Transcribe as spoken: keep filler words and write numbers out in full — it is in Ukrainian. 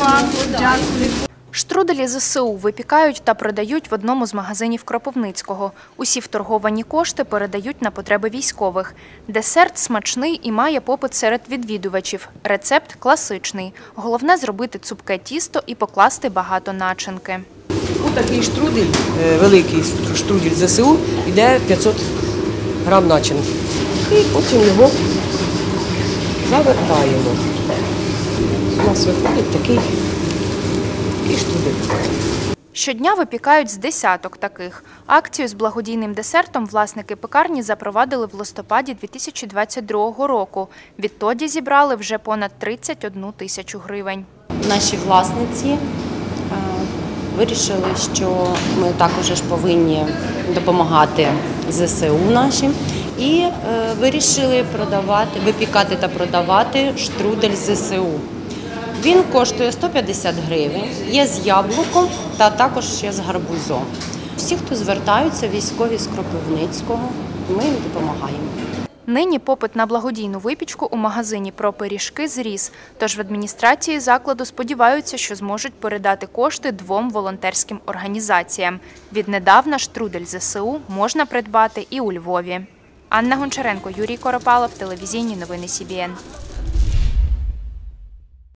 вам. Дякую. Штруделі зе се у випікають та продають в одному з магазинів Кропивницького. Усі вторговані кошти передають на потреби військових. Десерт смачний і має попит серед відвідувачів. Рецепт класичний. Головне – зробити цупке тісто і покласти багато начинки. Ось такий штрудель, великий штрудель зе се у, йде п'ятсот грам начинки. І потім його завертаємо. У нас виходить такий і штрудель. Щодня випікають з десяток таких. Акцію з благодійним десертом власники пекарні запровадили в листопаді дві тисячі двадцять другого року. Відтоді зібрали вже понад тридцять одну тисячу гривень. Наші власниці вирішили, що ми також ж повинні допомагати зе се у нашим. І вирішили продавати, випікати та продавати штрудель зе се у. Він коштує сто п'ятдесят гривень, є з яблуком та також ще з гарбузом. Всі, хто звертаються, військові з Кропивницького, ми їм допомагаємо. Нині попит на благодійну випічку у магазині «Про пиріжки» зріс. Тож в адміністрації закладу сподіваються, що зможуть передати кошти двом волонтерським організаціям. Віднедавна штрудель зе се у можна придбати і у Львові. Анна Гончаренко, Юрій Коропалов, телевізійні новини Сі Бі Ен.